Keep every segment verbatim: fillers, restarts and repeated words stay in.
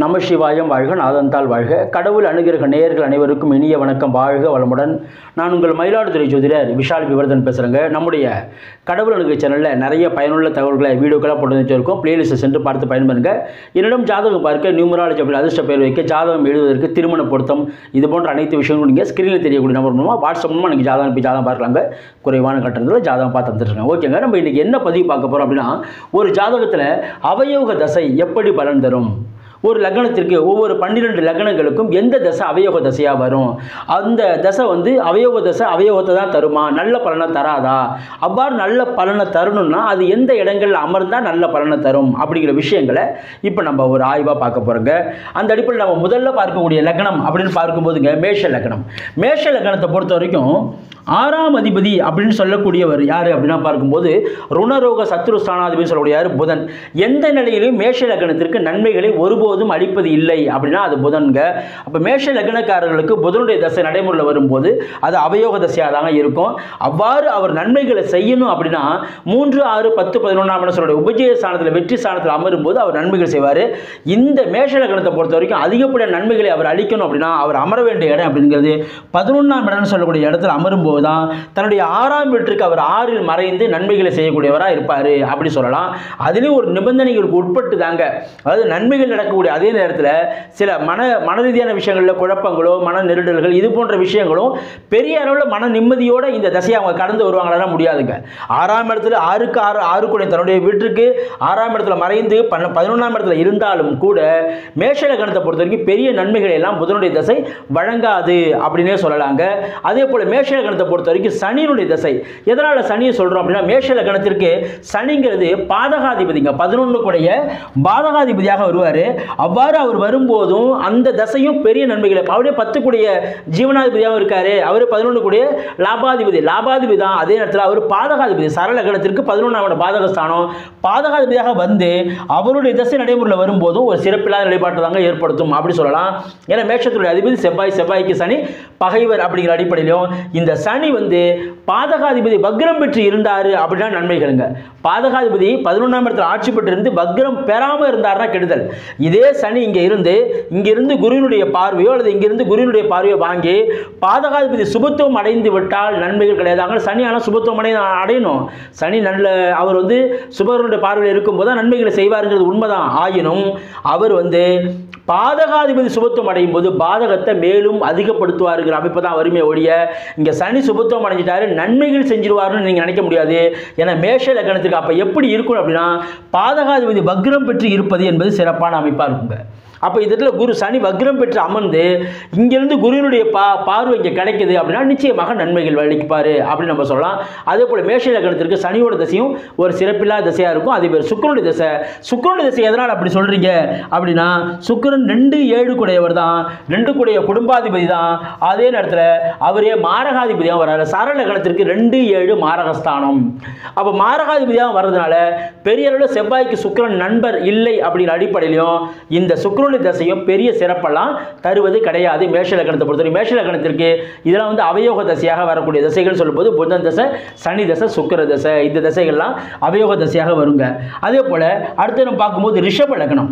நம சிவாயம் வாழ்க, நாதந்தாள் வாழ்க. கடவுள் அனுகிரக நேயர்கள் அனைவருக்கும் இனிய வணக்கம். வாழ்க வளமுடன். நான் உங்கள் மயிலாடுதுறை ஜோதிடர் விஷால் விவர்தன் பேசுகிறேங்க. நம்முடைய கடவுள் அனுகிற சேனலில் நிறைய பயனுள்ள தகவல்களை வீடியோக்களாக போட்டு வச்சிருக்கோம். பிளேலிஸ்ட்டை சென்று பார்த்து பயன்பெறுங்க. என்னிடம் ஜாதகம் பார்க்க, நியூமராலஜி அப்படி அதிர்ஷ்ட பெயர் வைக்க, ஜாதகம் எழுதுவதற்கு, திருமண பொருத்தம், இது போன்ற அனைத்து விஷயங்களும் நீங்கள் ஸ்க்ரீனில் தெரியக்கூடிய நம்பர் மூலமாக வாட்ஸ்அப் மூலமாக நீங்கள் ஜாதகம் போய் ஜாதகம் பார்க்கலாங்க. குறைவான கட்டணத்தில் ஜாதகம் பார்த்து வந்துட்டுருக்காங்க. ஓகேங்க. நம்ம இன்றைக்கி என்ன பதிவு பார்க்க போகிறோம் அப்படின்னா, ஒரு ஜாதகத்தில் அவயோக தசை எப்படி பலன் தரும், ஒரு லக்னத்திற்கு ஒவ்வொரு பன்னிரெண்டு லக்னங்களுக்கும் எந்த தசை அவயோக தசையாக வரும், அந்த தசை வந்து அவயோக தசை அவயோகத்தை தான் தருமா, நல்ல பலனை தராதா, அவ்வாறு நல்ல பலனை தரணும்னா அது எந்த இடங்களில் அமர்ந்தால் நல்ல பலனை தரும் அப்படிங்கிற விஷயங்களை இப்போ நம்ம ஒரு ஆய்வாக பார்க்க போகிறோங்க. அந்த அடிப்படையில் நம்ம முதல்ல பார்க்கக்கூடிய லக்னம் அப்படின்னு பார்க்கும்போதுங்க மேஷ லக்னம். மேஷ லக்னத்தை பொறுத்த வரைக்கும் ஆறாம் அதிபதி அப்படின்னு சொல்லக்கூடியவர் யார் அப்படின்னா பார்க்கும்போது ருணரோக சத்ருஸ்தானாதிபதி சொல்லக்கூடிய யார், புதன். எந்த நிலையிலும் மேஷ லக்னத்திற்கு நன்மைகளை ஒருபோதும் அளிப்பது இல்லை அப்படின்னா அது புதன்க. அப்போ மேஷ லக்னக்காரர்களுக்கு புதனுடைய தசை நடைமுறையில் வரும்போது அது அவயோக தசையாக தாங்க இருக்கும். அவ்வாறு அவர் நன்மைகளை செய்யணும் அப்படின்னா மூன்று ஆறு பத்து பதினொன்றாம் சொல்லக்கூடிய உபஜய ஸ்தானத்தில் வெற்றி ஸ்தானத்தில் அமரும்போது அவர் நன்மைகள் செய்வார். இந்த மேஷ லக்னத்தை பொறுத்த வரைக்கும் அதிகப்படியான நன்மைகளை அவர் அளிக்கணும் அப்படின்னா அவர் அமர வேண்டிய இடம் அப்படிங்கிறது பதினொன்றாம் இடம்னு சொல்லக்கூடிய இடத்துல அமரும்போது தான் தன்னுடைய ஆறாம் வீட்டிற்கு அவர் ஆறில் மறைந்து நன்மைகளை செய்யக்கூடியவராக இருப்பார் அப்படி சொல்லலாம். அதுலேயும் ஒரு நிபந்தனைகளுக்கு உட்பட்டு தாங்க. அதாவது நன்மைகள் நடக்கக்கூடிய அதே நேரத்தில் சில மன மன ரீதியான விஷயங்களில் குழப்பங்களோ மன நெருடல்கள் இது போன்ற விஷயங்களும் பெரிய அளவில் மன நிம்மதியோடு இந்த தசையை அவங்க கடந்து வருவாங்களா முடியாதுங்க. ஆறாம் இடத்துல ஆறுக்கு ஆறு ஆறு கூட தன்னுடைய வீட்டிற்கு ஆறாம் இடத்துல மறைந்து பன்ன பதினொன்றாம் இடத்துல இருந்தாலும் கூட மேஷ லக்னத்தை பொறுத்த வரைக்கும் பெரிய நன்மைகளை எல்லாம் புதனுடைய தசை வழங்காது அப்படின்னே சொல்லலாங்க. அதே போல் மேஷ லக்னத்தை பொறுத்த வரைக்கும் சனியினுடைய தசை. எதனால சனியை சொல்றோம் அப்படின்னா மேஷ லக்னத்திற்கு சனிங்கிறது பாதகாதிபதிங்க, பதினொன்று கூடைய பாதகாதிபதியாக வருவார். அவ்வாறு அவர் வரும்போதும் அந்த தசையும் பெரிய நன்மைகளை, அவரே பத்து கூடிய ஜீவனாதிபதியாகவும் இருக்காரு, அவர் பதினொன்று கூடிய லாபாதிபதி லாபாதிபதி தான். அதே நேரத்தில் அவர் பாதகாதிபதி, சரள லக்னத்திற்கு பதினொன்றாம் பாதகஸ்தானம் பாதகாதிபதியாக வந்து அவருடைய தசை நடைமுறையில் வரும்போதும் ஒரு சிறப்பில்லாத நிலைப்பாட்டை தாங்க ஏற்படுத்தும் அப்படி சொல்லலாம். ஏன்னா மேஷத்துடைய அதிபதி செவ்வாய், செவ்வாய்க்கு சனி பகைவர் அப்படிங்கிற அடிப்படையிலும் இந்த சனி வந்து பாதகாதிபதி வக்ரம் பெற்று இருந்தார் அப்படின்னா நன்மைகளுங்க. பாதகாதிபதி பதினொன்றாம் இடத்துல ஆட்சி பெற்று இருந்து வக்ரம் பெறாமல் இருந்தார்னா கெடுதல். இதே சனி இங்கே இருந்து இங்கிருந்து குருவினுடைய பார்வையோ அல்லது இங்கிருந்து குருவினுடைய பார்வையோ வாங்கி பாதகாதிபதி சுபத்துவம் அடைந்து விட்டால் நன்மைகள் கிடையாது. சனி ஆனால் சுபத்துவம் அடை அடையணும். சனி நல்ல அவர் வந்து சுபருடைய பார்வையில் இருக்கும்போது தான் நன்மைகளை செய்வாருங்கிறது உண்மைதான். ஆயினும் அவர் வந்து பாதகாதிபதி சுபத்துவம் அடையும் போது பாதகத்தை மேலும் அதிகப்படுத்துவாருங்கிற அமைப்பு தான் வறுமை ஒழிய இங்கே சனி சுபத்துவம் அடைஞ்சிட்டாரு நன்மைகள் செஞ்சிருவாருன்னு நீங்கள் நினைக்க முடியாது. ஏன்னா மேஷ லக்னத்துக்கு அப்போ எப்படி இருக்கணும் அப்படின்னா பாதகாதிபதி வக்ரம் பெற்று இருப்பது என்பது சிறப்பான அமைப்பாக இருக்குங்க. அப்போ இதில் குரு சனி வக்ரம் பெற்று அமர்ந்து இங்கிருந்து குருவினுடைய பா பார்வை இங்கே கிடைக்குது அப்படின்னா நிச்சயமாக நன்மைகள் அளிப்பார் அப்படின்னு நம்ம சொல்லலாம். அதே போல் மேஷ லக்னத்திற்கு சனியோட தசையும் ஒரு சிறப்பில்லாத தசையாக இருக்கும். அதே பேர் சுக்கிரனுடைய தசை. சுக்கிரனுடைய தசை எதனால் அப்படி சொல்கிறீங்க அப்படின்னா சுக்கிரன் ரெண்டு ஏழு கூடையவர் தான், ரெண்டு கூடைய குடும்பாதிபதி தான். அதே நேரத்தில் அவரே மாரகாதிபதியாக வர்றாரு. சரள லக்னத்திற்கு ரெண்டு ஏழு மாரகஸ்தானம். அப்போ மாரகாதிபதியாக வர்றதுனால பெரிய அளவில் செவ்வாய்க்கு சுக்கிரன் நண்பர் இல்லை அப்படிங்கிற அடிப்படையிலையும் இந்த சுக்கிரன் தசையும் பெரிய சிறப்பெல்லாம் தருவது கிடையாது மேஷ லக்னத்தை பொறுத்தவரை. மேஷ லக்னத்திற்கு இதெல்லாம் வந்து அவயோக தசையாக வரக்கூடிய தசைகள் சொல்லும்போது புதன் தசை, சனி தசை, சுக்கிர தசை, இந்த தசைகள்லாம் அவயோக தசையாக வருங்க. அதே போல அடுத்து நம்ம பார்க்கும்போது ரிஷப லக்னம்.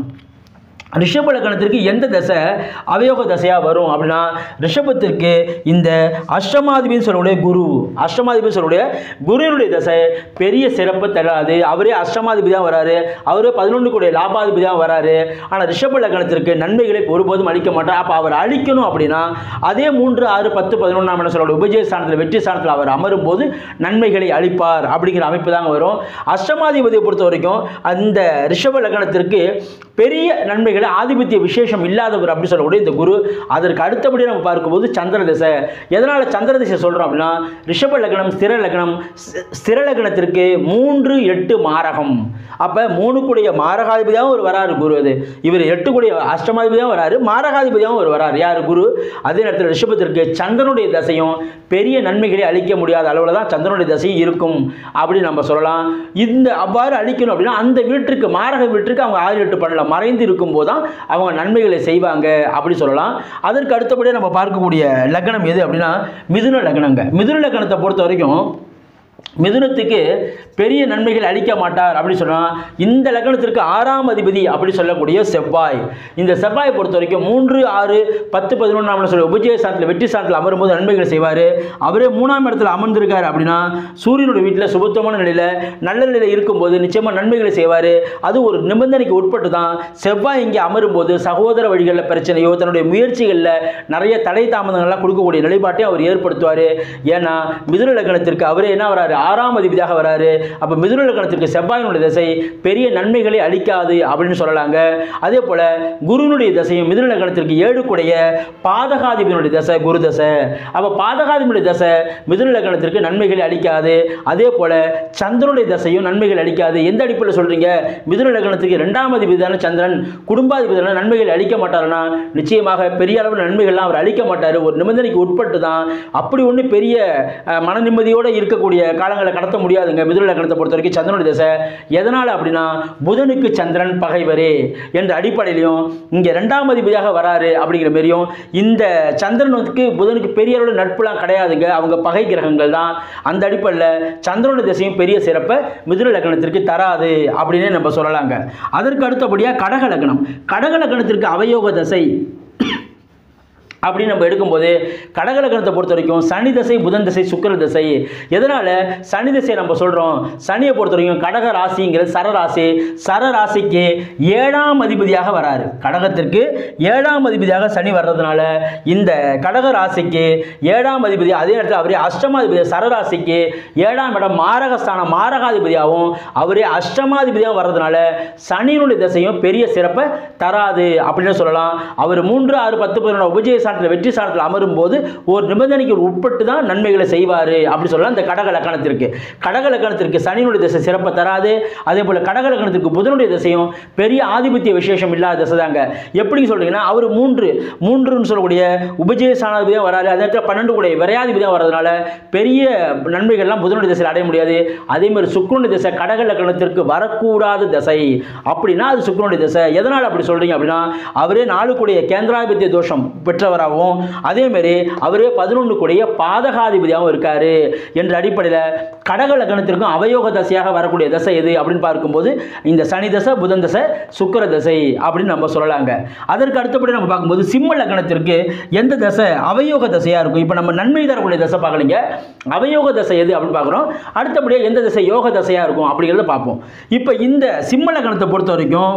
ரிஷப லக்னத்திற்கு எந்த தசை அவயோக தசையாக வரும் அப்படின்னா ரிஷபத்திற்கு இந்த அஷ்டமாதிபதினு சொல்லக்கூடிய குரு, அஷ்டமாதிபதி சொல்லக்கூடிய குருவினுடைய தசை பெரிய சிறப்பு தராது. அவரே அஷ்டமாதிபதியாக வராரு, அவரே பதினொன்று கூடிய லாபாதிபதியாக வராரு. ஆனால் ரிஷப லக்னத்திற்கு நன்மைகளை ஒருபோதும் அளிக்க மாட்டார். அப்போ அவர் அளிக்கணும் அப்படின்னா அதே மூன்று ஆறு பத்து பதினொன்றாம் இடம் சொல்லக்கூடிய உபஜய ஸ்தானத்தில் வெற்றி ஸ்தானத்தில் அவர் அமரும் போது நன்மைகளை அளிப்பார் அப்படிங்கிற அமைப்பு தாங்க வரும். அஷ்டமாதிபதியை பொறுத்த வரைக்கும் அந்த ரிஷப லக்னத்திற்கு பெரிய நன்மைகள் ஆதிபத்திய விசேஷம் இல்லாதவர் அப்படி சொல்லக்கூடிய இந்த குரு. அதற்கு அடுத்தபடி நம்ம பார்க்கும்போது சந்திர தசை. எதனால் சந்திர தசை சொல்கிறோம் அப்படின்னா ரிஷப லக்னம் ஸ்திர லக்னம். ஸ்திர லக்னத்திற்கு மூன்று எட்டு மாரகம். அப்போ மூணு கூடிய மாரகாதிபதியாகவும் ஒரு வராரு குரு. அது இவர் எட்டு கூடிய அஷ்டமாதிபதியாகவும் வராரு, மாரகாதிபதியாகவும் ஒரு வராரு யார், குரு. அதே நேரத்தில் ரிஷபத்திற்கு சந்திரனுடைய தசையும் பெரிய நன்மைகளை அளிக்க முடியாத அளவில் தான் சந்திரனுடைய தசையும் இருக்கும் அப்படின்னு நம்ம சொல்லலாம். இந்த அவ்வாறு அளிக்கணும் அப்படின்னா அந்த வீட்டிற்கு மாரக வீட்டிற்கு அவங்க ஆறு எட்டு பண்ணலாம், மறைந்து இருக்கும் போது தான் அவங்க நன்மைகளை செய்வாங்க அப்படி சொல்லலாம். அதற்கு அடுத்தபடியாக நம்ம பார்க்கக்கூடிய லக்னம் எது அப்படின்னா மிதுன லக்னங்க. மிதுன லக்னத்தை பொறுத்த வரைக்கும் மிதுனத்துக்கு பெரிய நன்மைகள் அளிக்க மாட்டார் அப்படி சொன்னால் இந்த லக்னத்திற்கு ஆறாம் அதிபதி அப்படி சொல்லக்கூடிய செவ்வாய். இந்த செவ்வாயை பொறுத்த வரைக்கும் மூன்று ஆறு பத்து பதினொன்றாம் சொல்ல உபஜய சாதத்தில் வெற்றி சாதத்தில் அமரும்போது நன்மைகள் செய்வார். அவரே மூணாம் இடத்துல அமர்ந்திருக்காரு அப்படின்னா சூரியனுடைய வீட்டில் சுபத்துவமான நிலையில் நல்ல நிலையில் இருக்கும்போது நிச்சயமாக நன்மைகளை செய்வார். அது ஒரு நிபந்தனைக்கு உட்பட்டு தான் செவ்வாய் இங்கே அமரும்போது சகோதர வழிகளில் பிரச்சனையோ தன்னுடைய முயற்சிகளில் நிறைய தடை தாமதங்கள்லாம் கொடுக்கக்கூடிய நிலைப்பாட்டை அவர் ஏற்படுத்துவார். ஏன்னா மிதுன லக்னத்திற்கு அவரே என்ன வராரு, ஆறாம் அதிபதியாக வராரு. அப்ப மிதுன லக்னத்திற்கு செவ்வாயினுடைய திசை பெரிய நன்மைகளை அளிக்காது அப்படின்னு சொல்லலாங்க. அதே போல குருனுடைய திசையும் மிதுன லக்னத்திற்கு ஏழுக்குடைய பாதகாதிபதியுடைய திசை குரு திசை. அப்ப பாதகாதிபதியுடைய திசை மிதுன லக்னத்திற்கு நன்மைகளை அளிக்காது. அதே போல சந்திரனுடைய திசையும் நன்மைகள் அளிக்காது. எந்த அடிப்படையில் சொல்றீங்க, மிதுன லக்னத்துக்கு இரண்டாம் அதிபதியான சந்திரன் குடும்பாதிபதியான நன்மைகள் அளிக்க மாட்டாருன்னா நிச்சயமாக பெரிய அளவில் நன்மைகள்லாம் அவர் அளிக்க மாட்டார். ஒரு நிபந்தனைக்கு உட்பட்டு தான். அப்படி ஒன்று பெரிய மன நிம்மதியோடு இருக்கக்கூடிய காலங்களை கடத்த முடியாதுங்க மிதுன லக்னத்தை பொறுத்த வரைக்கும் சந்திரனுடைய திசை. எதனால் அப்படின்னா புதனுக்கு சந்திரன் பகைவரே என்ற அடிப்படையிலையும் இங்கே இரண்டாம் அதிபதியாக வராரு அப்படிங்கிற மாதிரியும் இந்த சந்திரனுக்கு புதனுக்கு பெரிய அளவில் நட்புலாம் கிடையாதுங்க, அவங்க பகை கிரகங்கள் தான். அந்த அடிப்படையில் சந்திரனுடைய திசையும் பெரிய சிறப்பை மிதுன லக்னத்திற்கு தராது அப்படின்னே நம்ம சொல்லலாங்க. அதற்கு அடுத்தபடியாக கடக லக்னம். கடக லக்னத்திற்கு அவயோக திசை அப்படின்னு நம்ம எடுக்கும்போது கடக லக்னத்தை பொறுத்த வரைக்கும் சனி திசை புதன் திசை சுக்கிர திசை. எதனால் சனி திசை நம்ம சொல்கிறோம், சனியை பொறுத்த வரைக்கும் கடக ராசிங்கிறது சரராசி. சரராசிக்கு ஏழாம் அதிபதியாக வராரு. கடகத்திற்கு ஏழாம் அதிபதியாக சனி வர்றதுனால இந்த கடக ராசிக்கு ஏழாம் அதிபதி, அதே நேரத்தில் அவரே அஷ்டமாதிபதி சரராசிக்கு ஏழாம் இடம் மாரகஸ்தானம் மாரகாதிபதியாகவும் அவரே அஷ்டமாதிபதியாக வர்றதுனால சனியினுடைய திசையும் பெரிய சிறப்பை தராது அப்படின்னு சொல்லலாம். அவர் மூன்று ஆறு பத்து பதினொன்று உபஜய வெற்றி சாணத்தில் அமரும் போது ஒரு நிபந்தனைக்கு உட்பட்டு தான் நன்மைகளை செய்வார் அப்படி சொல்லலாம். இந்த கடக லக்னத்திற்கு கடக லக்னத்திற்கு சனியினுடைய திசை சிறப்பை தராது. அதே போல கடக லக்னத்திற்கு புதனுடைய திசையும் பெரிய ஆதிபத்திய விசேஷம் இல்லாத திசை தாங்க. எப்படி சொல்றீங்கன்னா அவர் மூன்று மூன்றுன்னு சொல்லக்கூடிய உபஜய சாணாதிபதியாக வராது. அதே நேரத்தில் பன்னெண்டு கூட விரையாதிபதியாக வர்றதுனால பெரிய நன்மைகள்லாம் புதனுடைய திசையில் அடைய முடியாது. அதே மாதிரி சுக்கிரனுடைய திசை கடக லக்னத்திற்கு வரக்கூடாத திசை அப்படின்னா அது சுக்கிரனுடைய திசை. எதனால் அப்படி சொல்றீங்க அப்படின்னா அவரே நாலு கூடிய கேந்திராதிபத்திய தோஷம் பெற்றவர். அதே மாதிரி அவரே பதினொன்று கூடிய பாதகாதிபதியாகவும் இருக்காரு என்ற அடிப்படையில் கடக லக்னத்திற்கும் அவயோக தசையாக வரக்கூடிய தசை எது அப்படின்னு பார்க்கும்போது இந்த சனி தசை புதன் தசை சுக்கிர தசை அப்படின்னு நம்ம சொல்லலாங்க. அதற்கு அடுத்தபடி நம்ம பார்க்கும்போது சிம்ம லக்னத்திற்கு எந்த தசை அவயோக தசையாக இருக்கும். இப்போ நம்ம நன்மை தரக்கூடிய தசை பார்க்கலீங்க, அவயோக தசை எது அப்படின்னு பார்க்குறோம். அடுத்தபடியாக எந்த தசை யோக தசையாக இருக்கும் அப்படிங்கிறத பார்ப்போம். இப்போ இந்த சிம்ம லக்னத்தை பொறுத்த வரைக்கும்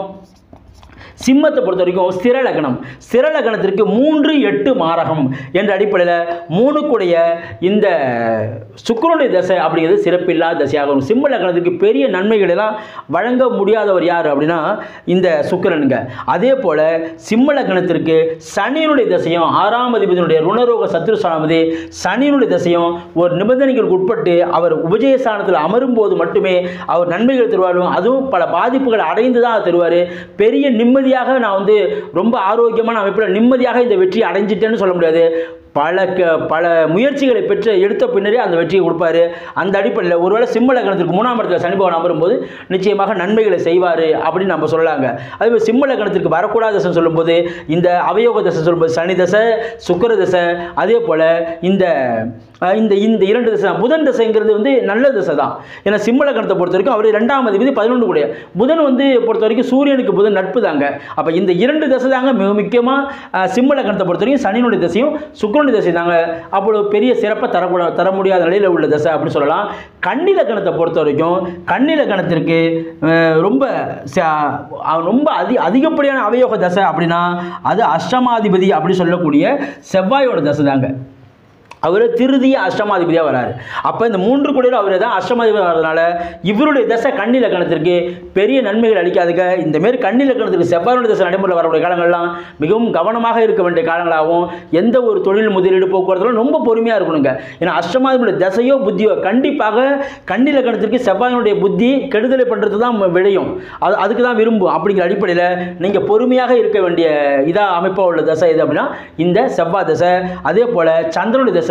சிம்மத்தை பொறுத்த வரைக்கும் ஸ்திர லக்னம். ஸ்திர லக்னத்திற்கு மூன்று எட்டு மாரகம் என்ற அடிப்படையில் மூணுக்குடைய இந்த சுக்கிரனுடைய தசை அப்படிங்கிறது சிறப்பில்லாத தசையாகும். சிம்ம லக்னத்திற்கு பெரிய நன்மைகள் எல்லாம் வழங்க முடியாதவர் யார் அப்படின்னா இந்த சுக்கிரனுங்க. அதே போல சிம்ம லக்னத்திற்கு சனியினுடைய தசையும் ஆறாம் அதிபதியினுடைய ருணரோக சத்ருஸ்தானாதிபதி சனியினுடைய தசையும் ஒரு நிபந்தனைகளுக்கு உட்பட்டு அவர் உபஜயஸ்தானத்தில் அமரும் போது மட்டுமே அவர் நன்மைகள் தருவார். அதுவும் பல பாதிப்புகள் அடைந்து தான் தருவார். பெரிய நிம்மதி நான் வந்து ரொம்ப ஆரோக்கியமான அமைப்பில் நிம்மதியாக இந்த வெற்றி அடைஞ்சிட்டேன்னு சொல்ல முடியாது. பல பல முயற்சிகளை பெற்று எடுத்த பின்னரே அந்த வெற்றியை கொடுப்பாரு. அந்த அடிப்படையில் ஒருவேளை சிம்ம லக்னத்திற்கு மூணாம் இடத்துல சனி பகவான் அமரும்போது நிச்சயமாக நன்மைகளை செய்வார் அப்படின்னு நம்ம சொல்லலாங்க. அதேபோல் சிம்ம லக்னத்திற்கு வரக்கூடாத தசை சொல்லும்போது இந்த அவயோக தசை சொல்லும்போது சனி தசை சுக்கிர தசை. அதே போல் இந்த இந்த இந்த இரண்டு தசை புதன் தசைங்கிறது வந்து நல்ல தசை தான். ஏன்னா சிம்ம லக்னத்தை பொறுத்த வரைக்கும் அவர் ரெண்டாம் அதிபதி பதினொன்று கூடிய புதன் வந்து பொறுத்த வரைக்கும் சூரியனுக்கு புதன் நட்பு தாங்க. அப்போ இந்த இரண்டு தசை தாங்க மிக முக்கியமாக சிம்ம லக்னத்தை பொறுத்த வரைக்கும் சனியினுடைய தசையும் சுக்கிரனுடைய தசை தாங்க அவ்வளோ பெரிய சிறப்பை தரக்கூட தர முடியாத நிலையில் உள்ள தசை அப்படின்னு சொல்லலாம். கன்னி லக்னத்தை பொறுத்த வரைக்கும் கன்னி லக்னத்திற்கு ரொம்ப ரொம்ப அதி அதிகப்படியான அவயோக தசை அப்படின்னா அது அஷ்டமாதிபதி அப்படி சொல்லக்கூடிய செவ்வாயோட தசை தாங்க. அவர் திருதிய அஷ்டமாதிபதியாக வராரு. அப்போ இந்த மூன்று கோடியில் அவர் தான் அஷ்டமாதிபதி வர்றதுனால இவருடைய தசை கன்னி லக்னத்திற்கு பெரிய நன்மைகள் அளிக்காதுங்க. இந்தமாரி கன்னி லக்னத்திற்கு செவ்வாயோட தசை நடைமுறையில் வரக்கூடிய காலங்கள்லாம் மிகவும் கவனமாக இருக்க வேண்டிய காலங்களாகவும் எந்த ஒரு தொழில் முதலீடு போக்குவரத்துலாம் ரொம்ப பொறுமையாக இருக்கணுங்க. ஏன்னா அஷ்டமாதிபதியுடைய தசையோ புத்தியோ கண்டிப்பாக கன்னி லக்னத்திற்கு செவ்வாயினுடைய புத்தி கெடுதலை பண்ணுறது தான் விளையும். அது அதுக்கு தான் விரும்பும். அப்படிங்கிற அடிப்படையில் நீங்கள் பொறுமையாக இருக்க வேண்டிய இதாக அமைப்பாக உள்ள தசை எது அப்படின்னா இந்த செவ்வாய் தசை. அதே போல் சந்திரனுடைய தசை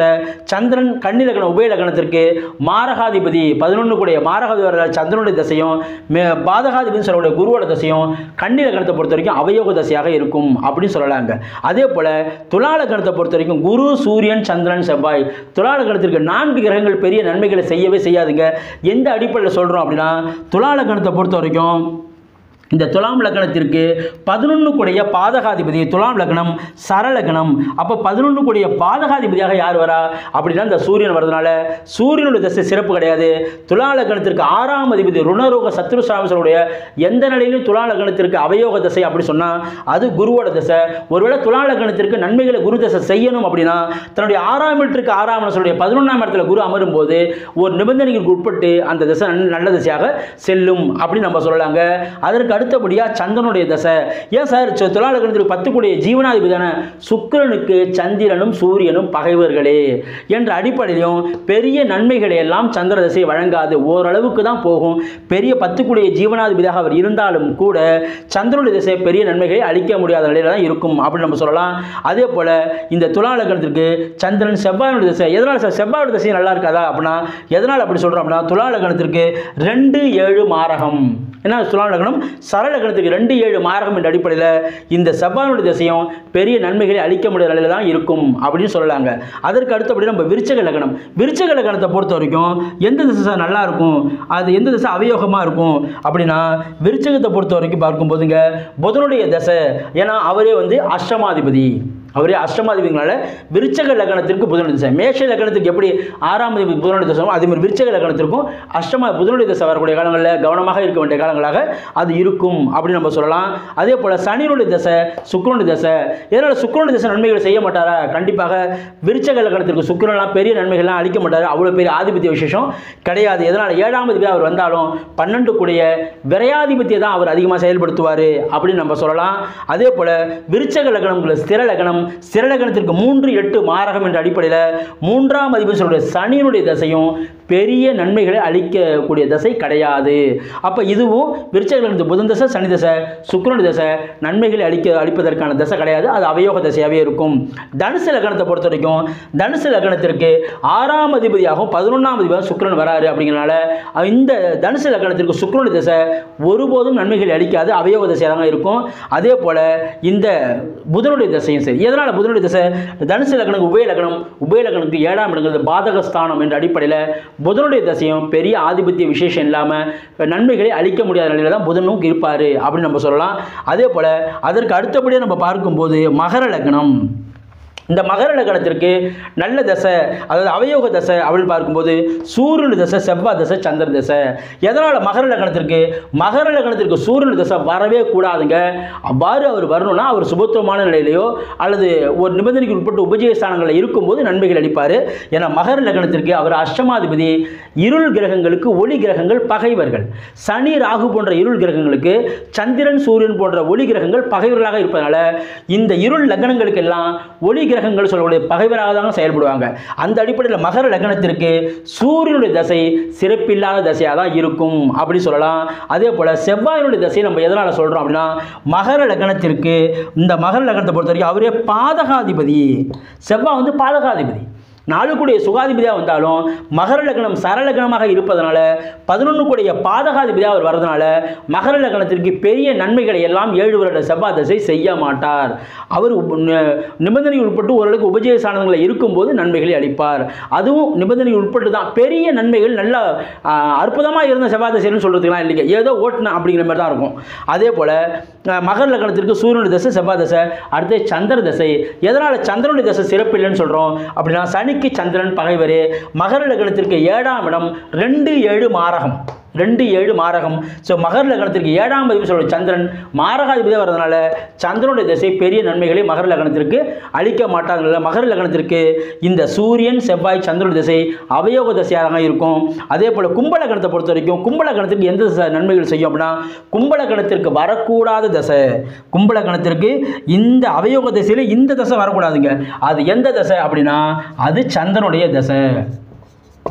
தசை சந்திரன் கன்னி லக்னம் உபய லக்னத்திற்கு மாரகாதிபதி பதினொன்று கூடிய மாரகாதிபதி வர சந்திரனுடைய தசையும் பாதகாதிபதி சொல்லக்கூடிய குருவோட தசையும் கன்னி லக்னத்தை பொறுத்த வரைக்கும் அவயோக தசையாக இருக்கும் அப்படின்னு சொல்லலாங்க. அதே போல துலா லக்னத்தை பொறுத்த வரைக்கும் குரு சூரியன் சந்திரன் செவ்வாய் துலா லக்னத்திற்கு நான்கு கிரகங்கள் பெரிய நன்மைகளை செய்யவே செய்யாதுங்க. எந்த அடிப்படையில் சொல்றோம் அப்படின்னா துலா லக்னத்தை பொறுத்த வரைக்கும் இந்த துலாம் லக்னத்திற்கு பதினொன்று கூடிய பாதகாதிபதி துலாம் லக்னம் சரலக்னம். அப்போ பதினொன்று கூடிய பாதகாதிபதியாக யார் வரா அப்படின்னா இந்த சூரியன் வரதுனால சூரியனுடைய தசை சிறப்பு கிடையாது. துலா லக்னத்திற்கு ஆறாம் அதிபதி ருணரோக சத்ருசாமசனுடைய எந்த நிலையிலும் துலா லக்னத்திற்கு அவயோக தசை அப்படி சொன்னால் அது குருவோட தசை. ஒருவேளை துலா லக்னத்திற்கு நன்மைகளை குரு தசை செய்யணும் அப்படின்னா தன்னுடைய ஆறாம் இடத்திற்கு ஆறாம் சொல்லுடைய பதினொன்றாம் இடத்துல குரு அமரும் போது ஒரு நிபந்தனைகளுக்கு உட்பட்டு அந்த தசை நல்ல தசையாக செல்லும் அப்படின்னு நம்ம சொல்லலாங்க. அதற்கு அடுத்தபடியா சந்திரனுடைய தசை. ஏன் சார் துலா லக்னத்திற்கு பத்து கூடிய ஜீவனாதிபதியான சுக்கிரனுக்கு சந்திரனும் சூரியனும் பகைவர்களே என்ற அடிப்படையிலும் பெரிய நன்மைகளை எல்லாம் சந்திர தசை வழங்காது, ஓரளவுக்கு தான் போகும். பெரிய பத்து கூடிய ஜீவனாதிபதியாக அவர் இருந்தாலும் கூட சந்திரனுடைய தசை பெரிய நன்மைகளை அளிக்க முடியாத நிலையில தான் இருக்கும் அப்படின்னு நம்ம சொல்லலாம். அதே போல இந்த துலா லக்னத்திற்கு சந்திரன் செவ்வாயுடைய தசை. எதனால் சார் செவ்வாயுடைய தசை நல்லா இருக்காதா அப்படின்னா எதனால் அப்படி சொல்றோம் அப்படின்னா துலா லக்னத்திற்கு ரெண்டு ஏழு மாரகம். ஏன்னா துலா லக்னம் சரலக்னத்துக்கு ரெண்டு ஏழு மாரகம் என்ற அடிப்படையில் இந்த செவ்வாயுடைய திசையும் பெரிய நன்மைகளை அளிக்க முடியாத நிலையில தான் இருக்கும் அப்படின்னு சொல்லலாங்க. அதற்கு அடுத்தபடி நம்ம விருச்சக லக்னம். விருச்சக லக்னத்தை பொறுத்த வரைக்கும் எந்த திசை நல்லா இருக்கும், அது எந்த திசை அவயோகமாக இருக்கும் அப்படின்னா விருச்சகத்தை பொறுத்த வரைக்கும் பார்க்கும்போதுங்க புதனுடைய தசை. ஏன்னா அவரே வந்து அஷ்டமாதிபதி, அவரே அஷ்டமாதிபதினால விருச்சக லக்னத்திற்கு புதனுடைய தசை. மேஷ லக்னத்துக்கு எப்படி ஆறாம் அதிபதி புதனுடைய தசை அதே மாதிரி விருச்சக லக்னத்திற்கும் அஷ்டமா புதனுடைய தசை வரக்கூடிய காலங்களில் கவனமாக இருக்க வேண்டிய காலங்களாக அது இருக்கும் அப்படின்னு நம்ம சொல்லலாம். அதே போல சனியினுடைய தசை சுக்கிரனுடைய தசை. இதனால் சுக்கிரனுடைய தசை நன்மைகளை செய்ய மாட்டாரா? கண்டிப்பாக விருச்சக லக்னத்திற்கு சுக்கிரன்லாம் பெரிய நன்மைகள்லாம் அளிக்க மாட்டார், அவ்வளோ பெரிய ஆதிபத்திய விசேஷம் கிடையாது. எதனால் ஏழாம் அதிபதி அவர் வந்தாலும் பன்னெண்டு கூடிய விரையாதிபத்தியை தான் அவர் அதிகமாக செயல்படுத்துவார் அப்படின்னு நம்ம சொல்லலாம். அதே போல விருச்சக லக்னம் ஸ்திர லக்னம். ஸ்திர லக்னத்திற்கு மூன்று எட்டு மாரகம் என்ற அடிப்படையில் மூன்றாம் அதிபதி சொல்ற சனியினுடைய தசையும் பெரிய நன்மைகளை அளிக்கக்கூடிய தசை கிடையாது. அப்போ இதுவும் விருச்சக லக்னத்து புதன் தசை சனி தசை சுக்கிரனுடைய தசை நன்மைகளை அளிக்க அளிப்பதற்கான தசை கிடையாது, அது அவயோக தசையாகவே இருக்கும். தனுசு லக்னத்தை பொறுத்த வரைக்கும் தனுசு லக்னத்திற்கு ஆறாம் அதிபதியாகவும் பதினொன்றாம் அதிபதியாக சுக்கிரன் வராரு அப்படிங்கிறனால இந்த தனுசு லக்னத்திற்கு சுக்கிரனுடைய தசை ஒருபோதும் நன்மைகளை அளிக்காது, அவயோக தசையாக தான் இருக்கும். அதே போல இந்த புதனுடைய தசையும் சரி. எதனால் புதனுடைய தசை தனுசு லக்னம் உபய லக்னம் உபய லக்னத்துக்கு ஏழாம் இடங்கள் பாதகஸ்தானம் என்ற அடிப்படையில் புதனுடைய தசையும் பெரிய ஆதிபத்திய விசேஷம் இல்லாமல் நன்மைகளை அளிக்க முடியாத நிலையில தான் புதனும் இருப்பார் அப்படின்னு நம்ம சொல்லலாம். அதே போல அதற்கு அடுத்தபடியாக நம்ம பார்க்கும்போது மகர லக்னம். இந்த மகர லக்னத்திற்கு நல்ல தசை, அதாவது அவயோக தசை அப்படின்னு பார்க்கும்போது சூரியனுடைய தசை செவ்வாய் தசை சந்திர தசை. எதனால் மகர லக்னத்திற்கு மகர லக்னத்திற்கு சூரியனுடைய தசை வரவே கூடாதுங்க. அவ்வாறு அவர் வரணும்னா அவர் சுபத்துவமான நிலையிலையோ அல்லது ஒரு நிபந்தனைக்கு உட்பட்டு உபஜய ஸ்தானங்களில் இருக்கும்போது நன்மைகள் அளிப்பார். ஏன்னா மகர லக்னத்திற்கு அவர் அஷ்டமாதிபதி. இருள் கிரகங்களுக்கு ஒளி கிரகங்கள் பகைவர்கள். சனி ராகு போன்ற இருள் கிரகங்களுக்கு சந்திரன் சூரியன் போன்ற ஒளி கிரகங்கள் பகைவர்களாக இருப்பதனால இந்த இருள் லக்னங்களுக்கு எல்லாம் ஒளி கிரகங்கள் சொல்லக்கூடிய பகைவராக தான் செயல்படுவாங்க. அந்த அடிப்படையில் மகர லக்னத்திற்கு சூரியனுடைய தசை சிறப்பில்லாத தசையாக தான் இருக்கும் அப்படி சொல்லலாம். அதே போல செவ்வாயினுடைய தசை நம்ம எதனால் சொல்றோம் அப்படின்னா மகர லக்னத்திற்கு இந்த மகர லக்னத்தை பொறுத்த வரைக்கும் அவரே பாதகாதிபதி. செவ்வாய் வந்து பாதகாதிபதி, நாலு கூடிய சுகாதிபதியாக வந்தாலும் மகர லக்னம் சரலக்னமாக இருப்பதனால பதினொன்று கூடிய பாதகாதிபதியாக அவர் வரதுனால மகர லக்னத்திற்கு பெரிய நன்மைகளை எல்லாம் ஏழு வருட செவ்வாய் தசை செய்ய மாட்டார். அவர் நிபந்தனை உட்பட்டு ஓரளவுக்கு உபஜய சாதனங்களில் இருக்கும்போது நன்மைகளை அளிப்பார். அதுவும் நிபந்தனை உட்பட்டு தான். பெரிய நன்மைகள் நல்லா அற்புதமாக இருந்த செவ்வாய் தசைன்னு சொல்கிறதுக்கெல்லாம் இல்லைங்க, ஏதோ ஓட்டுனா அப்படிங்கிற மாதிரி தான் இருக்கும். அதே போல் மகர லக்னத்திற்கு சூரியனுடைய தசை செவ்வாய் தசை, அடுத்து சந்திர தசை. எதனால் சந்திரனுடைய தசை சிறப்பு இல்லைன்னு சொல்கிறோம் அப்படின்னா சனி சந்திரன் பகைவரே. மகர லக்னத்திற்கு ஏழாம் இடம் ரெண்டு ஏழு மாரகம் ரெண்டு ஏழு மாரகம். ஸோ மகர லக்னத்திற்கு ஏழாம் அதிபதி சொல்ற சந்திரன் மாரகாதிபதியாக வரதுனால சந்திரனுடைய திசை பெரிய நன்மைகளை மகர லக்னத்திற்கு அளிக்க மாட்டாங்க. மகர லக்னத்திற்கு இந்த சூரியன் செவ்வாய் சந்திரனுடைய திசை அவயோக திசையாக இருக்கும். அதே போல் கும்ப லக்னத்தை பொறுத்த வரைக்கும் கும்ப லக்னத்திற்கு எந்த நன்மைகள் செய்யும் அப்படின்னா கும்ப லக்னத்திற்கு வரக்கூடாத தசை. கும்ப லக்னத்திற்கு இந்த அவயோக திசையில் இந்த தசை வரக்கூடாதுங்க. அது எந்த தசை அப்படின்னா அது சந்திரனுடைய தசை.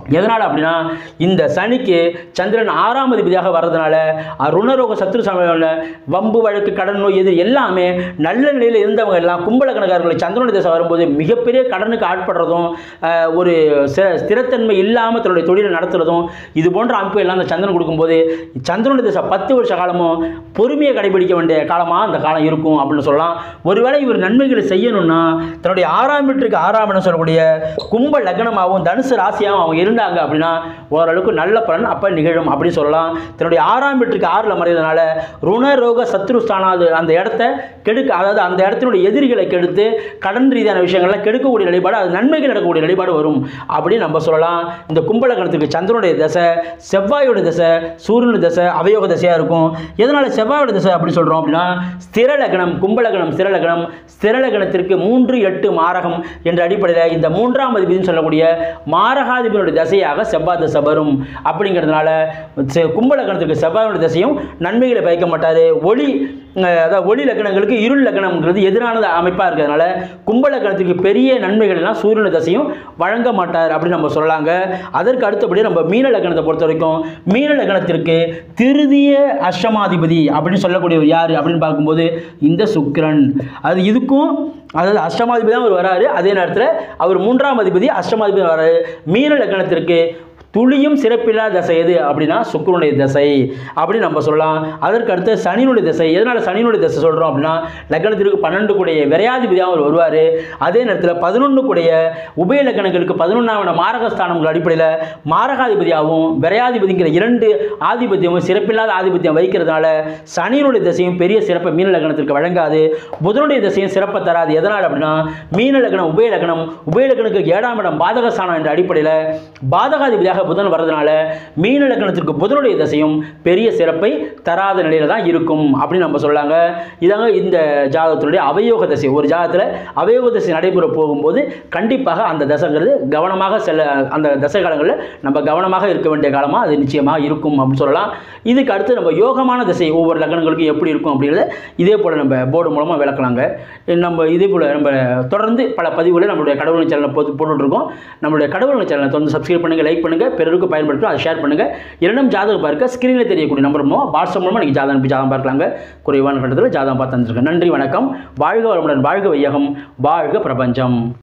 எதனால் அப்படின்னா இந்த சனிக்கு சந்திரன் ஆறாம் அதிபதியாக வர்றதுனால ருணரோக சத்ரு சமயம் வம்பு வழக்கு கடன் நோய் எதிர் எல்லாமே நல்ல நிலையில் இருந்தவங்க எல்லாம் கும்பலக்கணக்காரர்களை சந்திரனுடைய திசை வரும்போது மிகப்பெரிய கடனுக்கு ஆட்படுறதும் ஒரு ஸ்திரத்தன்மை இல்லாமல் தன்னுடைய தொழிலை நடத்துறதும் இது போன்ற அமைப்பு எல்லாம் அந்த சந்திரன் கொடுக்கும்போது சந்திரனுடைய திசை பத்து வருஷ காலமும் பொறுமையை கடைபிடிக்க வேண்டிய காலமாக அந்த காலம் இருக்கும் அப்படின்னு சொல்லலாம். ஒருவேளை இவர் நன்மைகளை செய்யணும்னா தன்னுடைய ஆறாம் வீட்டுக்கு ஆறாம் இடம் சொல்லக்கூடிய கும்ப லக்னமாகவும் தனுசு ராசியாகவும் அவங்க இருந்தாங்க அப்படின்னா ஓரளவுக்கு நல்ல பலன் அப்போ நிகழும் அப்படின்னு சொல்லலாம். தன்னுடைய ஆறாம் வீட்டுக்கு ஆறில் மறையதுனால ருணரோக சத்ருஸ்தானாது அந்த இடத்த கெடுக்க, அதாவது அந்த இடத்தினுடைய எதிரிகளை கெடுத்து கடன் ரீதியான விஷயங்கள்லாம் கெடுக்கக்கூடிய நிலைப்பாடு, அது நன்மைகள் நடக்கக்கூடிய நிலைப்பாடு வரும் அப்படின்னு நம்ம சொல்லலாம். இந்த கும்பலக்கணத்துக்கு சந்திரனுடைய தசை, செவ்வாயோட தசை, சூரியனுடைய தசை அவயோக தசையாக இருக்கும். எதனால் செவ்வாயோட தசை அப்படி சொல்கிறோம் அப்படின்னா ஸ்திரலகணம், கும்பலகணம் ஸ்திரலகணம், ஸ்திரலகணத்திற்கு மூன்று எட்டு மாரகம் என்ற அடிப்படையில் இந்த மூன்றாம் அதிபதினு சொல்லக்கூடிய மாரகாதிபதியுடைய தசையாக செவ்வாய் தசை வரும். அப்படிங்கிறதுனால கும்பலக்கணத்துக்கு செவ்வாயோட தசையும் நன்மைகளை பயக்க மாட்டார். ஒளி, அதாவது ஒளி லக்னங்களுக்கு இருள் லக்னம்ங்கிறது எதிரான அமைப்பாக இருக்கிறதுனால கும்பலக்கணத்துக்கு பெரிய நன்மைகள் எல்லாம் சூரியன தசையும் வழங்க மாட்டார் அப்படின்னு நம்ம சொல்லலாங்க. அதற்கு அடுத்தபடி நம்ம மீன லக்னத்தை பொறுத்த வரைக்கும் மீன லக்னத்திற்கு திருதிய அஷ்டமாதிபதி அப்படின்னு சொல்லக்கூடியவர் யார் அப்படின்னு பார்க்கும்போது இந்த சுக்கிரன். அது இதுக்கும் அதாவது அஷ்டமாதிபதி தான் அவர் வராரு, அதே நேரத்தில் அவர் மூன்றாம் அதிபதி அஷ்டமாதிபதி வராரு. மீன லக்னத்திற்கு துளியும் சிறப்பில்லா தசை எது அப்படின்னா சுக்கிரனுடைய தசை அப்படின்னு நம்ம சொல்லலாம். அதற்கு அடுத்து சனியினுடைய தசை. எதனால் சனியினுடைய தசை சொல்கிறோம் அப்படின்னா லக்னத்திற்கு பன்னெண்டு கூடிய விரையாதிபதியாக அவர் வருவார். அதே நேரத்தில் பதினொன்று கூடிய உபய லக்னங்களுக்கு பதினொன்றாம் மாரகஸ்தானங்கள் அடிப்படையில் மாரகாதிபதியாகவும் விரையாதிபதிங்கிற இரண்டு ஆதிபத்தியமும் சிறப்பில்லாத ஆதிபத்தியம் வைக்கிறதுனால சனியினுடைய தசையும் பெரிய சிறப்பை மீன லக்னத்திற்கு வழங்காது. புதனுடைய தசையும் சிறப்பை தராது. எதனால் அப்படின்னா மீன லக்னம் உபய லக்னம், உபய லக்னத்துக்கு ஏழாம் இடம் பாதகஸ்தானம் என்ற அடிப்படையில் பாதகாதிபதியாக புதன் வரதுனால மீன லக்னத்திற்கு புதனுடைய தசையும் பெரிய சிறப்பை தராத நிலையில தான் இருக்கும் அப்படின்னு நம்ம சொல்லாங்க. இதாங்க இந்த ஜாதகத்தினுடைய அவயோக தசை. ஒரு ஜாதகத்தில் அவயோக தசை நடைபெற போகும்போது கண்டிப்பாக அந்த தசைங்கிறது கவனமாக செல்ல, அந்த தசை காலங்களில் நம்ம கவனமாக இருக்க வேண்டிய காலமாக அது நிச்சயமாக இருக்கும் அப்படின்னு சொல்லலாம். இதுக்கு அடுத்து நம்ம யோகமான திசை ஒவ்வொரு லக்னங்களுக்கும் எப்படி இருக்கும் அப்படிங்கிறத இதே போல் நம்ம போர்டு மூலமாக விளக்கலாங்க. நம்ம இதே போல் நம்ம தொடர்ந்து பல பதிவுகளை நம்மளுடைய கடவுள் சேனலில் போட்டு போட்டுட்ருக்கோம். நம்மளுடைய கடவுள் சேனலை தொடர்ந்து சப்ஸ்கிரைப் பண்ணுங்கள், லைக் பண்ணுங்கள், பிறருக்கு பயன்படுத்தும், அதை ஷேர் பண்ணுங்கள். இரண்டும் ஜாதகம் பார்க்க ஸ்க்ரீனில் தெரியக்கூடிய நம்பர் மூலம் வாட்ஸ்அப் மூலமாக நீங்கள் ஜாதகம் ஜாதகம் பார்க்கலாங்க. குறைவான கட்டத்தில் ஜாதகம் பார்த்து வந்துருக்கேன். நன்றி, வணக்கம். வாழ்க வளமுடன், வாழ்க வையகம், வாழ்க பிரபஞ்சம்.